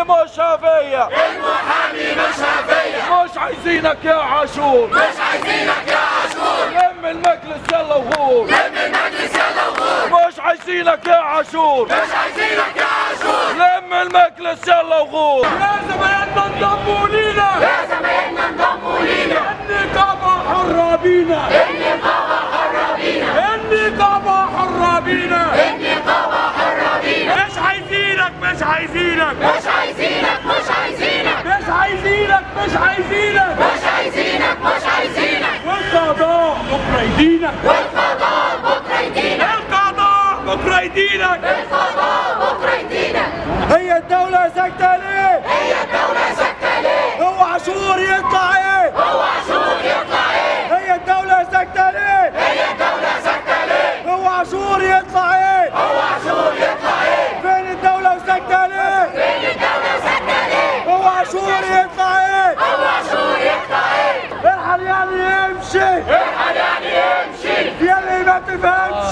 مش هفية، المحامي مش هفية، مش عايزينك يا عاشور، مش عايزينك يا عاشور، لم المجلس يلا وغور، لم المجلس يلا وغور، مش عايزينك يا عاشور، مش عايزينك يا عاشور، لم المجلس يلا وغور. يا زمايلنا انضموا لينا، يا زمايلنا انضموا لينا، النقابة حرة بينا، النقابة حرة بينا، النقابة حرة بينا، النقابة حرة بينا، مش عايزينك مش عايزينك مش عايزينك مش عايزينك، مش عايزينك مش عايزينك مش عايزينك مش عايزينك، والقضاء بكرة يدينك، والقضاء بكرة يدينك، القضاء بكرة يدينك، القضاء بكرة يدينك. هي الدولة ساكتة ليه؟ هي الدولة ساكتة ليه؟ هو عاشور يطلع ايه؟ هو عاشور يطلع ايه؟ هي الدولة ساكتة ليه؟ هي الدولة ساكتة ليه؟ هو عاشور يطلع ايه؟ هو عاشور يطلع ايه؟ فين الدولة وساكتة ليه؟ فين الدولة ساكتة ليه؟ هو عاشور يطلع ايه؟ هو عاشور يطلع ايه؟ الحل يعني يمشي، الحل يعني يمشي، يا اللي ما بتفهمش